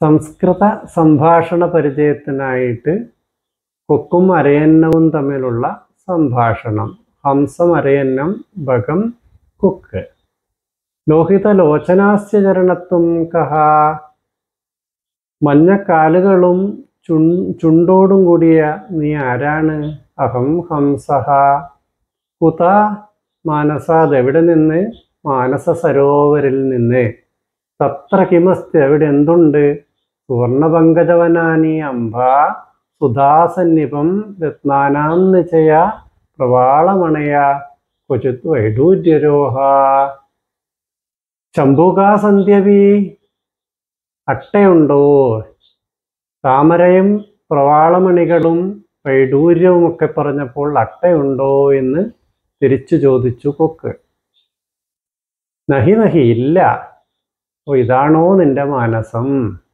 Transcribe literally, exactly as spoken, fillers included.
സംസ്കൃത സംഭാഷണ പരിചയത്തിനായിട്ട് കൊക്കും അരയന്നവും തമ്മിലുള്ള സംഭാഷണം. ഹംസം അരയന്നം ഭഗം കൊക്ക്. ലോഹിത ലോചനാസ്യ ചരണത്വം കഹ. മഞ്ഞക്കാലുകളും ചു ചുണ്ടോടും കൂടിയ നീ ആരാണ്? അഹം ഹംസഹ. കുത മാനസാത്, എവിടെ നിന്ന്? മാനസ സരോവരിൽ നിന്ന്. തത്ര കിമസ്തി, അവിടെ എന്തുണ്ട്? സുവർണപങ്കജവനാനി അംബ സുധാസന്നിപം രത്നാനാം നിചയ പ്രവാളമണയ ക്വചിത് വൈഡൂര്യരോഹ. ശംഭുകാസന്ധ്യവി, അട്ടയുണ്ടോ? താമരയും പ്രവാളമണികളും വൈഡൂര്യവുമൊക്കെ പറഞ്ഞപ്പോൾ അട്ടയുണ്ടോ എന്ന് തിരിച്ചു ചോദിച്ചു കൊക്ക്. നഹി നഹി, ഇല്ല. ഓ, ഇതാണോ നിന്റെ മാനസം?